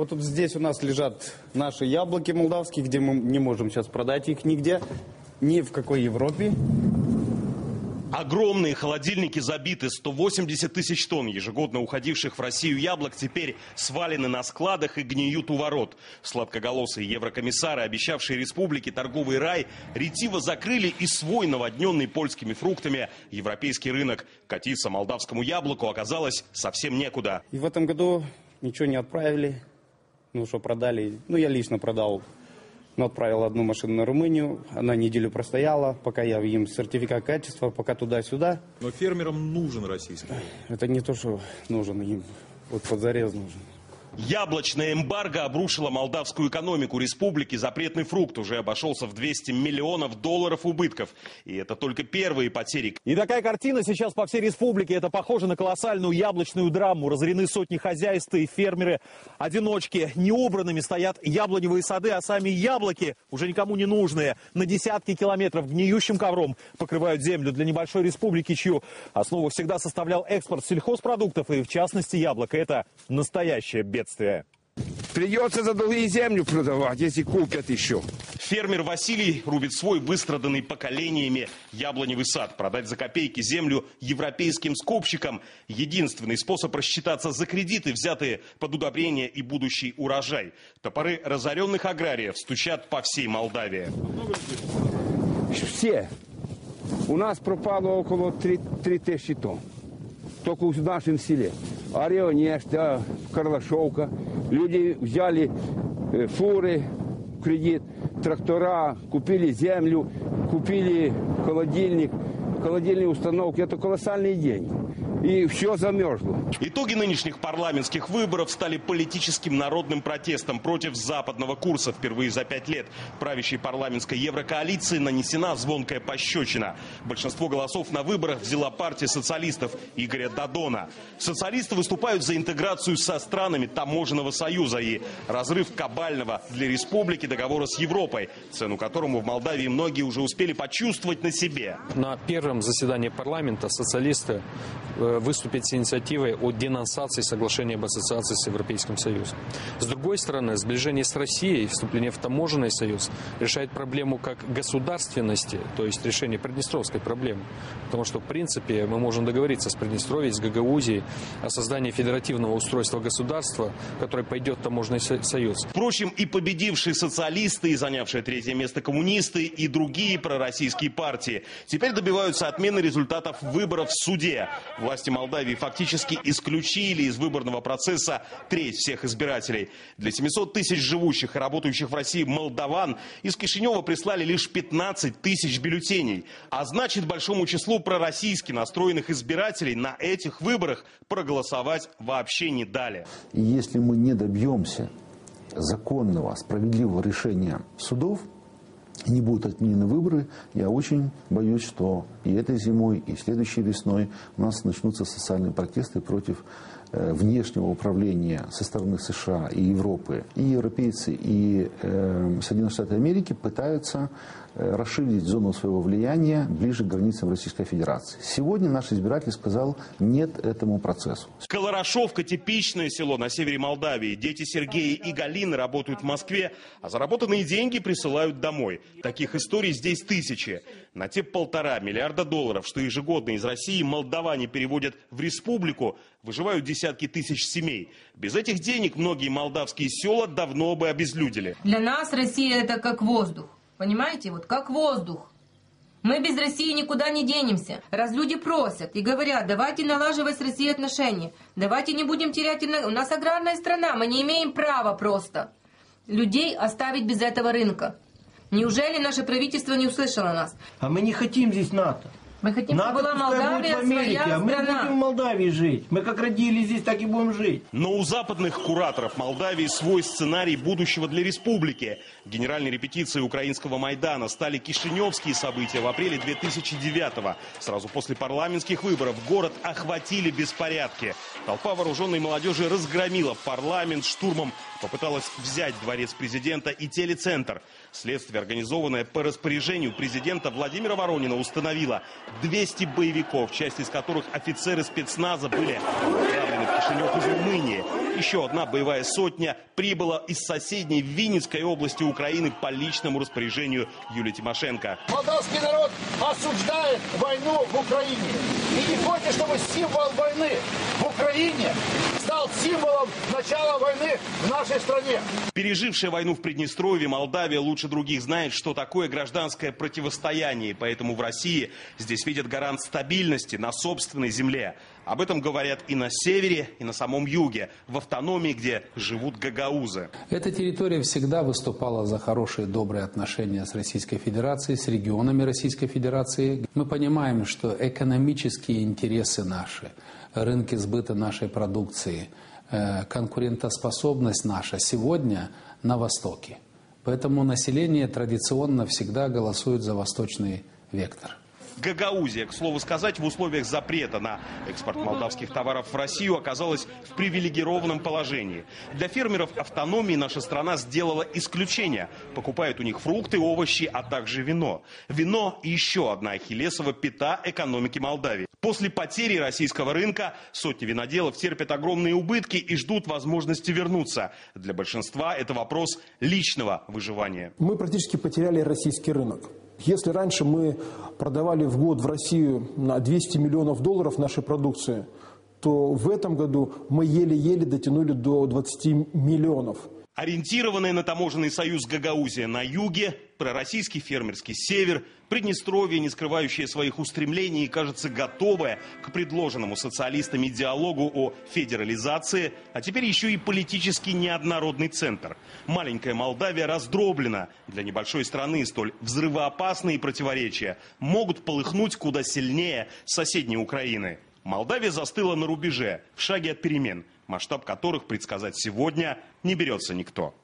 Вот тут здесь у нас лежат наши яблоки молдавские, где мы не можем сейчас продать их нигде, ни в какой Европе. Огромные холодильники забиты, 180 тысяч тонн ежегодно уходивших в Россию яблок теперь свалены на складах и гниют у ворот. Сладкоголосые еврокомиссары, обещавшие республике торговый рай, ретиво закрыли и свой наводненный польскими фруктами европейский рынок. Катиться молдавскому яблоку оказалось совсем некуда. И в этом году ничего не отправили, что продали, я лично продал. Но отправил одну машину на Румынию, она неделю простояла, пока я им сертификат качества, пока туда-сюда. Но фермерам нужен российский. Это не то, что нужен им, вот позарез нужен. Яблочное эмбарго обрушило молдавскую экономику республики. Запретный фрукт уже обошелся в 200 миллионов долларов убытков. И это только первые потери. И такая картина сейчас по всей республике. Это похоже на колоссальную яблочную драму. Разорены сотни хозяйств и фермеры. Одиночки. Неубранными стоят яблоневые сады, а сами яблоки, уже никому не нужные, на десятки километров гниющим ковром покрывают землю для небольшой республики, чью основу всегда составлял экспорт сельхозпродуктов и, в частности, яблоко. Это настоящее бедствие. Придется за долги землю продавать, если купят еще. Фермер Василий рубит свой выстраданный поколениями яблоневый сад. Продать за копейки землю европейским скупщикам – единственный способ рассчитаться за кредиты, взятые под удобрение и будущий урожай. Топоры разоренных аграриев стучат по всей Молдавии. Все. У нас пропало около 3000 тонн. Только в нашем селе. Орел-Нежда, Карлашовка. Люди взяли фуры в кредит, трактора, купили землю, купили холодильник, холодильные установки. Это колоссальные деньги. И все замерзло. Итоги нынешних парламентских выборов стали политическим народным протестом против западного курса. Впервые за 5 лет правящей парламентской еврокоалиции нанесена звонкая пощечина. Большинство голосов на выборах взяла партия социалистов Игоря Додона. Социалисты выступают за интеграцию со странами таможенного союза и разрыв кабального для республики договора с Европой, цену которому в Молдавии многие уже успели почувствовать на себе. На первом заседании парламента социалисты выступить с инициативой о денонсации соглашения об ассоциации с Европейским Союзом. С другой стороны, сближение с Россией, вступление в таможенный союз решает проблему как государственности, то есть решение приднестровской проблемы. Потому что, в принципе, мы можем договориться с Приднестровьем, с Гагаузией о создании федеративного устройства государства, которое пойдет в таможенный союз. Впрочем, и победившие социалисты, и занявшие третье место коммунисты, и другие пророссийские партии теперь добиваются отмены результатов выборов в суде. Власти Молдавии фактически исключили из выборного процесса треть всех избирателей. Для 700 тысяч живущих и работающих в России молдаван из Кишинева прислали лишь 15 тысяч бюллетеней. А значит, большому числу пророссийски настроенных избирателей на этих выборах проголосовать вообще не дали. И если мы не добьемся законного, справедливого решения судов, не будут отменены выборы, я очень боюсь, что и этой зимой, и следующей весной у нас начнутся социальные протесты против внешнего управления со стороны США и Европы. И европейцы, и Соединенные Штаты Америки пытаются расширить зону своего влияния ближе к границам Российской Федерации. Сегодня наш избиратель сказал нет этому процессу. Колорошовка – типичное село на севере Молдавии. Дети Сергея и Галины работают в Москве, а заработанные деньги присылают домой. Таких историй здесь тысячи. На те 1,5 миллиарда долларов, что ежегодно из России молдаване переводят в республику, выживают десятки тысяч семей. Без этих денег многие молдавские села давно бы обезлюдили. Для нас Россия – это как воздух. Понимаете, вот как воздух. Мы без России никуда не денемся. Раз люди просят и говорят, давайте налаживать с Россией отношения, давайте не будем терять... У нас аграрная страна, мы не имеем права просто людей оставить без этого рынка. Неужели наше правительство не услышало нас? А мы не хотим здесь НАТО. Мы хотим, чтобы была Молдавия, своя страна. Мы будем в Молдавии жить. Мы как родились здесь, так и будем жить. Но у западных кураторов Молдавии свой сценарий будущего для республики. Генеральной репетицией украинского Майдана стали кишиневские события в апреле 2009-го. Сразу после парламентских выборов город охватили беспорядки. Толпа вооруженной молодежи разгромила парламент, штурмом попыталась взять дворец президента и телецентр. Следствие, организованное по распоряжению президента Владимира Воронина, установило 200 боевиков, часть из которых офицеры спецназа, были отправлены в Кишинев из Румынии. Еще одна боевая сотня прибыла из соседней Винницкой области Украины по личному распоряжению Юлии Тимошенко. Молдавский народ осуждает войну в Украине и не хочет, чтобы символ войны в Украине стал символом начала войны в нашей стране. Пережившая войну в Приднестровье, Молдавия лучше других знает, что такое гражданское противостояние. Поэтому в России здесь видят гарант стабильности на собственной земле. Об этом говорят и на севере, и на самом юге, в автономии, где живут гагаузы. Эта территория всегда выступала за хорошие, добрые отношения с Российской Федерацией, с регионами Российской Федерации. Мы понимаем, что экономические интересы наши, рынки сбыта нашей продукции, конкурентоспособность наша сегодня на Востоке. Поэтому население традиционно всегда голосует за восточный вектор. Гагаузия, к слову сказать, в условиях запрета на экспорт молдавских товаров в Россию оказалась в привилегированном положении. Для фермеров автономии наша страна сделала исключение. Покупают у них фрукты, овощи, а также вино. Вино – еще одна ахиллесова пята экономики Молдавии. После потери российского рынка сотни виноделов терпят огромные убытки и ждут возможности вернуться. Для большинства это вопрос личного выживания. Мы практически потеряли российский рынок. Если раньше мы продавали в год в Россию на 200 миллионов долларов нашей продукции, то в этом году мы еле-еле дотянули до 20 миллионов. Ориентированная на таможенный союз Гагаузия на юге, пророссийский фермерский север, Приднестровье, не скрывающее своих устремлений и, кажется, готовое к предложенному социалистами диалогу о федерализации, а теперь еще и политически неоднородный центр. Маленькая Молдавия раздроблена. Для небольшой страны столь взрывоопасные противоречия могут полыхнуть куда сильнее соседней Украины. Молдавия застыла на рубеже, в шаге от перемен, масштаб которых предсказать сегодня не берется никто.